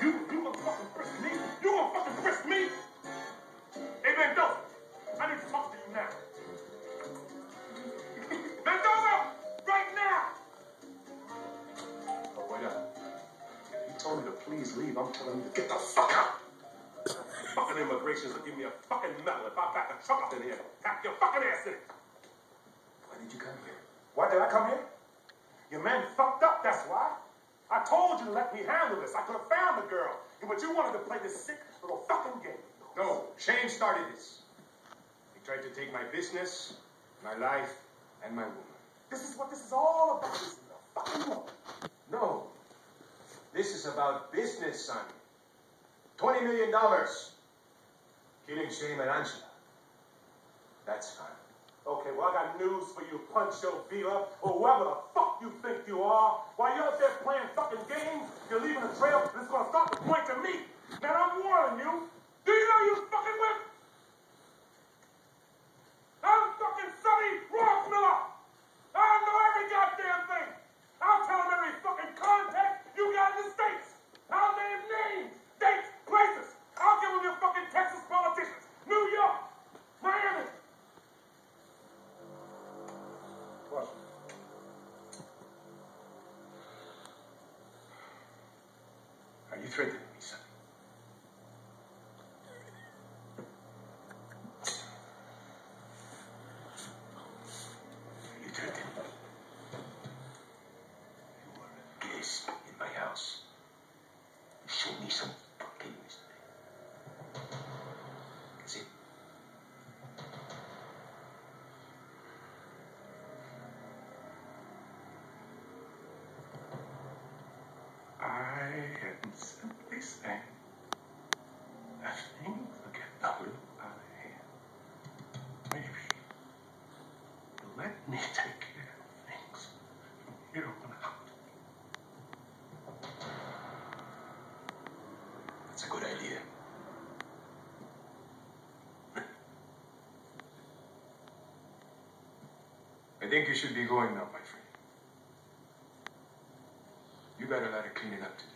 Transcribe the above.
You gonna fucking frisk me? You gonna fucking frisk me? Hey, Mendoza, I need to talk to you now. Mendoza, right now! Oh, wait up. He told me to please leave. I'm telling you to get the fuck out. Fucking immigrations will give me a fucking medal if I back a truck up in here. Pack your fucking ass in it. Why did you come here? Why did I come here? Your man fucked up, that's why. I told you to let me handle this. I could have found the girl. But you wanted to play this sick little fucking game. No, Shane started this. He tried to take my business, my life, and my woman. This is what this is all about. This is a fucking woman. No. This is about business, Sonny. $20 million. Killing Shane and Angela. That's fine. Okay, well, I got news for you, Puncho Villa, or whoever the fuck you think you are. While you're out there playing fucking games, you're leaving a trail that's gonna start to point to me. Man, I'm warning you. Do you know you fucking with? I'm fucking Sonny Rothmiller. I know every goddamn thing. I'll tell him every fucking contact you got in the States. I'll name names, dates, places. I'll give him your fucking Texas politicians. New York, Miami. What? Are you threatening me, Sonny? Are you threatening me? You were a guest in my house. Show me some fucking respect. That's it. I am simply saying that things will get a little out of hand. Maybe let me take care of things from here on out. That's a good idea. I think you should be going now, my friend. You got a lot of cleaning up to do.